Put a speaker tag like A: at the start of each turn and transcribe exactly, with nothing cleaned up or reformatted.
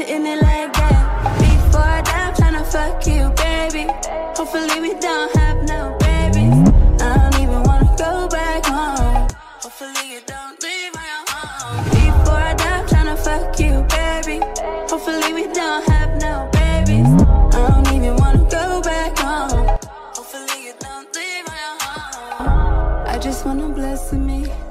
A: hitting it like that. Before I die, I'm tryna fuck you, baby. Hopefully we don't have no babies. I don't even wanna go back home. Hopefully you don't leave my home. Before I die, I'm tryna fuck you, baby. Hopefully we don't have no babies. I don't even wanna go back home. Hopefully you don't leave my home. I just wanna bless me.